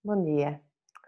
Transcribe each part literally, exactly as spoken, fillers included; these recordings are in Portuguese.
Bom dia.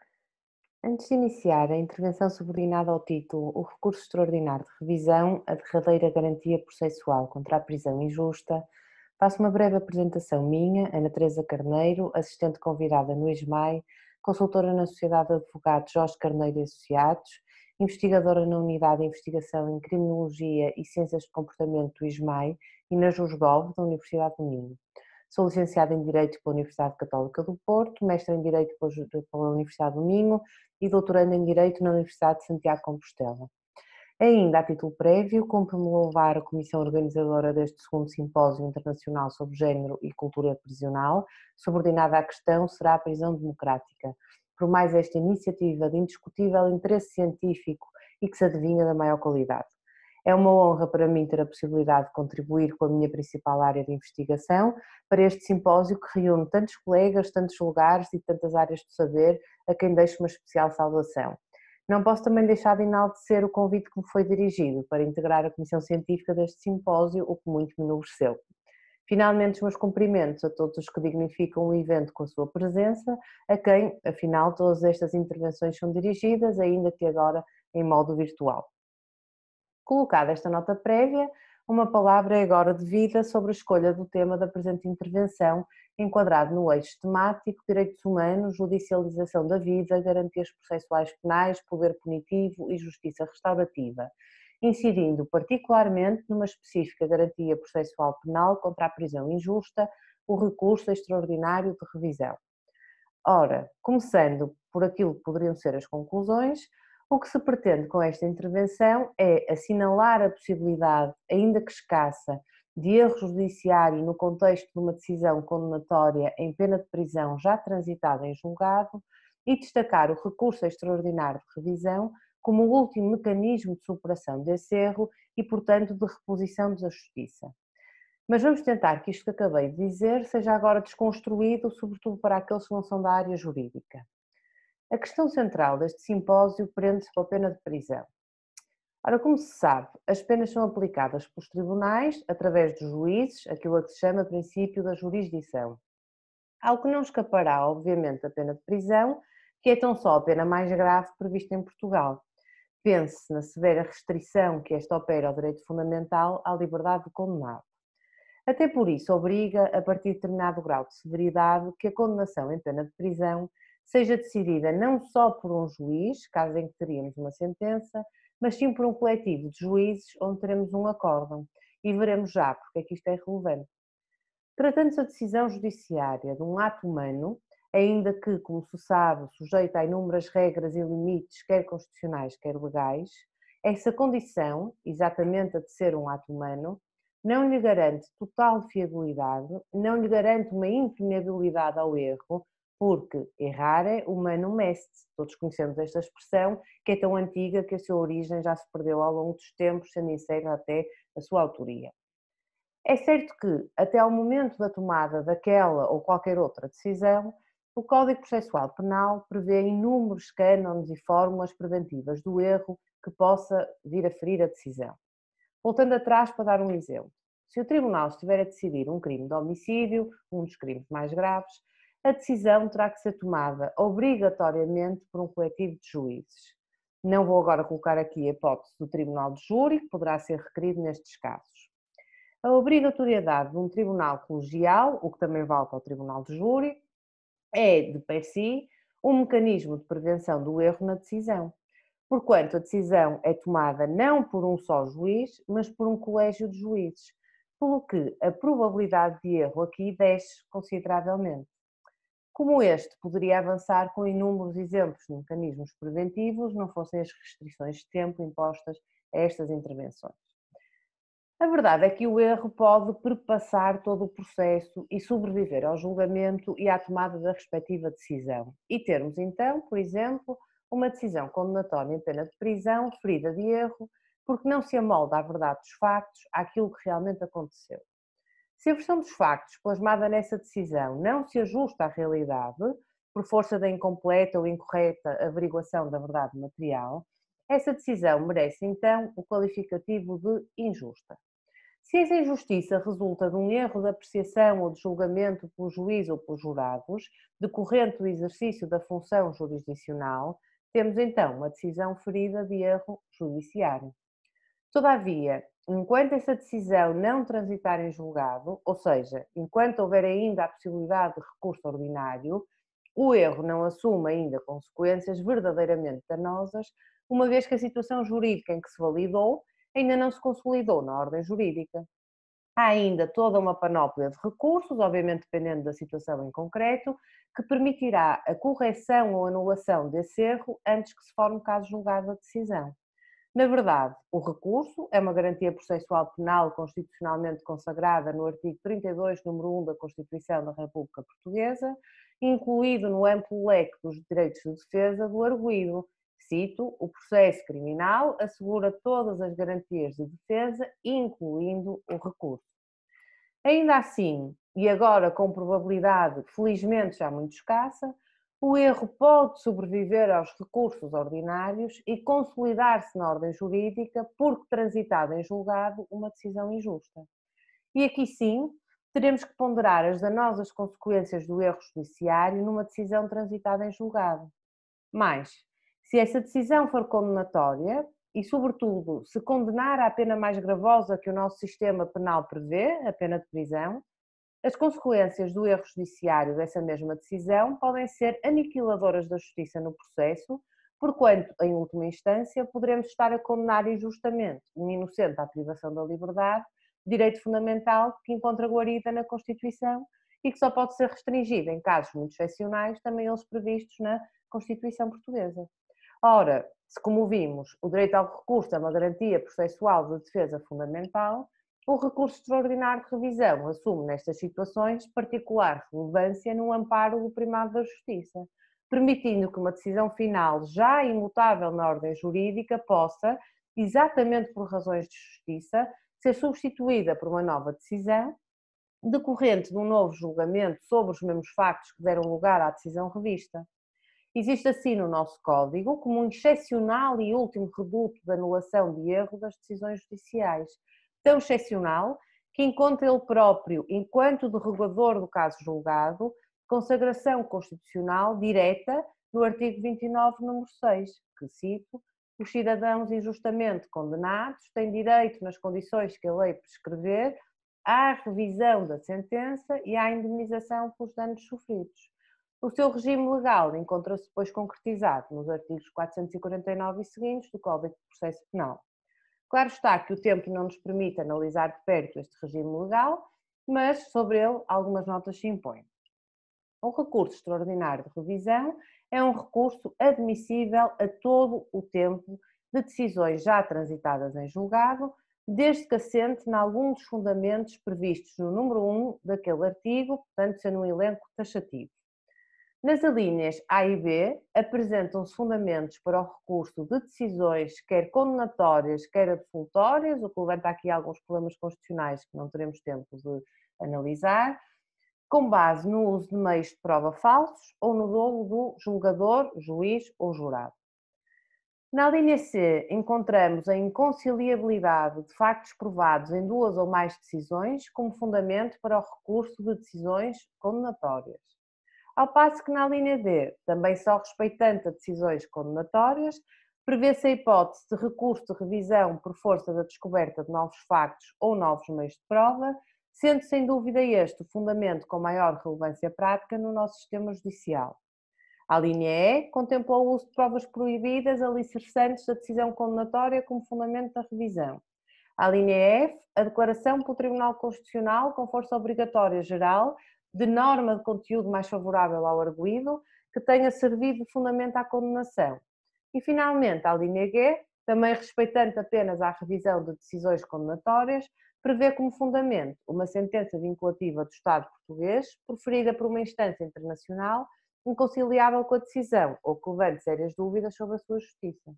Antes de iniciar a intervenção subordinada ao título O recurso extraordinário de revisão, a derradeira garantia processual contra a prisão injusta, faço uma breve apresentação minha, Ana Teresa Carneiro, assistente convidada no ISMAI, consultora na Sociedade de Advogados Jorge Carneiro e Associados, investigadora na Unidade de Investigação em Criminologia e Ciências de Comportamento do ISMAI e na JUSGOV da Universidade do Minho. Sou licenciada em Direito pela Universidade Católica do Porto, mestre em Direito pela Universidade do Minho e doutoranda em Direito na Universidade de Santiago de Compostela. Ainda a título prévio, cumpre-me louvar a comissão organizadora deste segundo Simpósio Internacional sobre Género e Cultura Prisional, subordinada à questão será a prisão democrática, por mais esta iniciativa de indiscutível interesse científico e que se adivinha da maior qualidade. É uma honra para mim ter a possibilidade de contribuir com a minha principal área de investigação para este simpósio que reúne tantos colegas, tantos lugares e tantas áreas do saber, a quem deixo uma especial saudação. Não posso também deixar de enaltecer o convite que me foi dirigido para integrar a comissão científica deste simpósio, o que muito me enobreceu. Finalmente, os meus cumprimentos a todos os que dignificam o evento com a sua presença, a quem, afinal, todas estas intervenções são dirigidas, ainda que agora em modo virtual. Colocada esta nota prévia, uma palavra é agora devida sobre a escolha do tema da presente intervenção, enquadrado no eixo temático Direitos Humanos, Judicialização da Vida, Garantias Processuais Penais, Poder Punitivo e Justiça Restaurativa, incidindo particularmente numa específica garantia processual penal contra a prisão injusta, o recurso extraordinário de revisão. Ora, começando por aquilo que poderiam ser as conclusões, o que se pretende com esta intervenção é assinalar a possibilidade, ainda que escassa, de erro judiciário no contexto de uma decisão condenatória em pena de prisão já transitada em julgado e destacar o recurso extraordinário de revisão como o último mecanismo de superação desse erro e, portanto, de reposição da justiça. Mas vamos tentar que isto que acabei de dizer seja agora desconstruído, sobretudo para aqueles que não são da área jurídica. A questão central deste simpósio prende-se com a pena de prisão. Ora, como se sabe, as penas são aplicadas pelos tribunais, através dos juízes, aquilo a que se chama princípio da jurisdição. Ao que não escapará, obviamente, a pena de prisão, que é tão só a pena mais grave prevista em Portugal. Pense-se na severa restrição que esta opera ao direito fundamental à liberdade do condenado. Até por isso obriga, a partir de determinado grau de severidade, que a condenação em pena de prisão seja decidida não só por um juiz, caso em que teríamos uma sentença, mas sim por um coletivo de juízes onde teremos um acórdão. E veremos já porque é que isto é relevante. Tratando-se a decisão judiciária de um ato humano, ainda que, como se sabe, sujeita a inúmeras regras e limites, quer constitucionais, quer legais, essa condição, exatamente a de ser um ato humano, não lhe garante total fiabilidade, não lhe garante uma impermeabilidade ao erro, porque errare humanum est, todos conhecemos esta expressão, que é tão antiga que a sua origem já se perdeu ao longo dos tempos, sendo incerta até a sua autoria. É certo que, até ao momento da tomada daquela ou qualquer outra decisão, o Código Processual Penal prevê inúmeros cânones e fórmulas preventivas do erro que possa vir a ferir a decisão. Voltando atrás para dar um exemplo, se o Tribunal estiver a decidir um crime de homicídio, um dos crimes mais graves, a decisão terá que ser tomada obrigatoriamente por um coletivo de juízes. Não vou agora colocar aqui a hipótese do Tribunal de Júri, que poderá ser requerido nestes casos. A obrigatoriedade de um tribunal colegial, o que também vale para o Tribunal de Júri, é, de per si, um mecanismo de prevenção do erro na decisão, porquanto a decisão é tomada não por um só juiz, mas por um colégio de juízes, pelo que a probabilidade de erro aqui desce consideravelmente. Como este poderia avançar com inúmeros exemplos de mecanismos preventivos, não fossem as restrições de tempo impostas a estas intervenções. A verdade é que o erro pode perpassar todo o processo e sobreviver ao julgamento e à tomada da respectiva decisão. E termos então, por exemplo, uma decisão condenatória em pena de prisão, ferida de erro, porque não se amolda à verdade dos factos, àquilo que realmente aconteceu. Se a versão dos factos plasmada nessa decisão não se ajusta à realidade, por força da incompleta ou incorreta averiguação da verdade material, essa decisão merece então o qualificativo de injusta. Se essa injustiça resulta de um erro de apreciação ou de julgamento pelo juiz ou pelos jurados, decorrente do exercício da função jurisdicional, temos então uma decisão ferida de erro judiciário. Todavia, enquanto essa decisão não transitar em julgado, ou seja, enquanto houver ainda a possibilidade de recurso ordinário, o erro não assume ainda consequências verdadeiramente danosas, uma vez que a situação jurídica em que se validou ainda não se consolidou na ordem jurídica. Há ainda toda uma panóplia de recursos, obviamente dependendo da situação em concreto, que permitirá a correção ou anulação desse erro antes que se forme caso julgado da decisão. Na verdade, o recurso é uma garantia processual penal constitucionalmente consagrada no artigo trinta e dois, número um da Constituição da República Portuguesa, incluído no amplo leque dos direitos de defesa do arguido. Cito: o processo criminal assegura todas as garantias de defesa, incluindo o recurso. Ainda assim, e agora com probabilidade felizmente já muito escassa, o erro pode sobreviver aos recursos ordinários e consolidar-se na ordem jurídica porque transitada em julgado uma decisão injusta. E aqui sim, teremos que ponderar as danosas consequências do erro judiciário numa decisão transitada em julgado. Mas, se essa decisão for condenatória e, sobretudo, se condenar à pena mais gravosa que o nosso sistema penal prevê, a pena de prisão, as consequências do erro judiciário dessa mesma decisão podem ser aniquiladoras da justiça no processo, porquanto, em última instância, poderemos estar a condenar injustamente um inocente à privação da liberdade, direito fundamental que encontra guarida na Constituição e que só pode ser restringido em casos muito excepcionais, também eles previstos na Constituição Portuguesa. Ora, se como vimos, o direito ao recurso é uma garantia processual de defesa fundamental, o recurso extraordinário de revisão assume nestas situações particular relevância no amparo do primado da justiça, permitindo que uma decisão final já imutável na ordem jurídica possa, exatamente por razões de justiça, ser substituída por uma nova decisão, decorrente de um novo julgamento sobre os mesmos factos que deram lugar à decisão revista. Existe assim no nosso Código como um excepcional e último reduto de anulação de erro das decisões judiciais, tão excepcional que encontra ele próprio, enquanto derrogador do caso julgado, consagração constitucional direta no artigo vinte e nove, número seis, que cito: os cidadãos injustamente condenados têm direito, nas condições que a lei prescrever, à revisão da sentença e à indemnização pelos danos sofridos. O seu regime legal encontra-se depois concretizado nos artigos quatrocentos e quarenta e nove e seguintes do Código de Processo Penal. Claro está que o tempo não nos permite analisar de perto este regime legal, mas sobre ele algumas notas se impõem. O recurso extraordinário de revisão é um recurso admissível a todo o tempo de decisões já transitadas em julgado, desde que assente em algum dos fundamentos previstos no número um daquele artigo, portanto sendo um elenco taxativo. Nas alíneas A e B, apresentam-se fundamentos para o recurso de decisões quer condenatórias, quer absolutórias, o que levanta aqui alguns problemas constitucionais que não teremos tempo de analisar, com base no uso de meios de prova falsos ou no dolo do julgador, juiz ou jurado. Na linha C, encontramos a inconciliabilidade de factos provados em duas ou mais decisões como fundamento para o recurso de decisões condenatórias. Ao passo que na linha D, também só respeitante a decisões condenatórias, prevê-se a hipótese de recurso de revisão por força da descoberta de novos factos ou novos meios de prova, sendo sem dúvida este o fundamento com maior relevância prática no nosso sistema judicial. A linha E contempla o uso de provas proibidas alicerçantes da decisão condenatória como fundamento da revisão. A linha F, a declaração pelo Tribunal Constitucional com força obrigatória geral de norma de conteúdo mais favorável ao arguido, que tenha servido de fundamento à condenação. E, finalmente, a linha G, também respeitante apenas à revisão de decisões condenatórias, prevê como fundamento uma sentença vinculativa do Estado português, proferida por uma instância internacional, inconciliável com a decisão ou que levante sérias dúvidas sobre a sua justiça.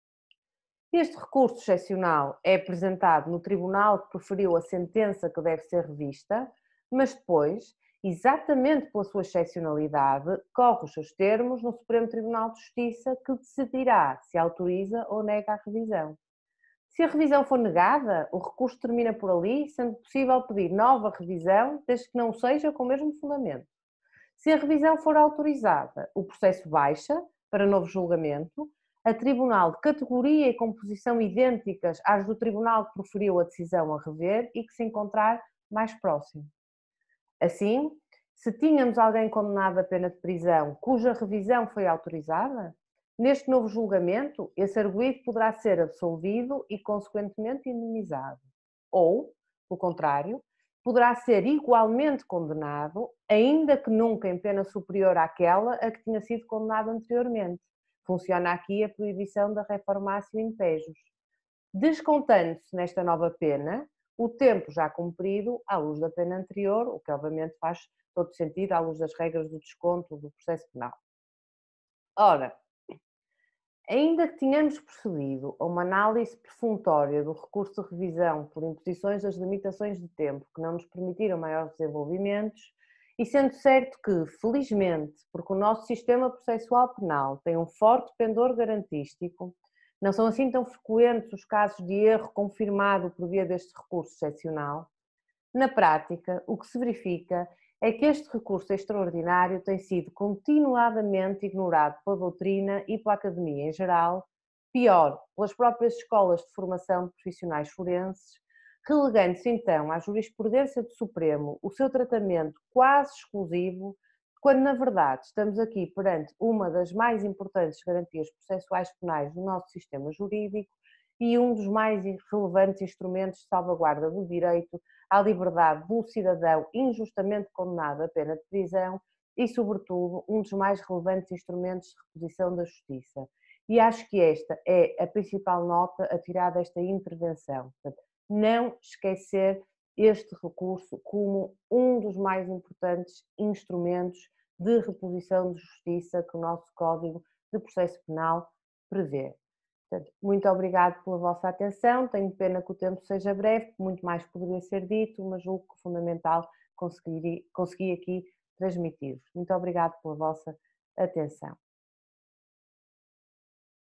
Este recurso excepcional é apresentado no tribunal que proferiu a sentença que deve ser revista, mas depois, exatamente pela sua excepcionalidade, corre os seus termos no Supremo Tribunal de Justiça, que decidirá se autoriza ou nega a revisão. Se a revisão for negada, o recurso termina por ali, sendo possível pedir nova revisão, desde que não seja com o mesmo fundamento. Se a revisão for autorizada, o processo baixa para novo julgamento a tribunal de categoria e composição idênticas às do tribunal que proferiu a decisão a rever e que se encontrar mais próximo. Assim, se tínhamos alguém condenado a pena de prisão cuja revisão foi autorizada, neste novo julgamento, esse arguido poderá ser absolvido e, consequentemente, indemnizado. Ou, pelo contrário, poderá ser igualmente condenado, ainda que nunca em pena superior àquela a que tinha sido condenado anteriormente. Funciona aqui a proibição da reformatio in pejus, descontando-se nesta nova pena o tempo já cumprido à luz da pena anterior, o que obviamente faz todo sentido à luz das regras do desconto do processo penal. Ora, ainda que tenhamos procedido a uma análise perfunctória do recurso de revisão por imposições das limitações de tempo que não nos permitiram maiores desenvolvimentos, e sendo certo que, felizmente, porque o nosso sistema processual penal tem um forte pendor garantístico, não são assim tão frequentes os casos de erro confirmado por via deste recurso excepcional, na prática, o que se verifica é que este recurso extraordinário tem sido continuadamente ignorado pela doutrina e pela academia em geral, pior, pelas próprias escolas de formação de profissionais forenses, relegando-se então à jurisprudência do Supremo o seu tratamento quase exclusivo, quando na verdade estamos aqui perante uma das mais importantes garantias processuais penais do nosso sistema jurídico e um dos mais relevantes instrumentos de salvaguarda do direito à liberdade do cidadão injustamente condenado a pena de prisão e, sobretudo, um dos mais relevantes instrumentos de reposição da justiça. E acho que esta é a principal nota a tirar desta intervenção. Portanto, não esquecer este recurso como um dos mais importantes instrumentos de reposição de justiça que o nosso Código de Processo Penal prevê. Portanto, muito obrigado pela vossa atenção, tenho pena que o tempo seja breve, muito mais poderia ser dito, mas julgo que é fundamental conseguir, conseguir aqui transmitir-vos. Muito obrigado pela vossa atenção.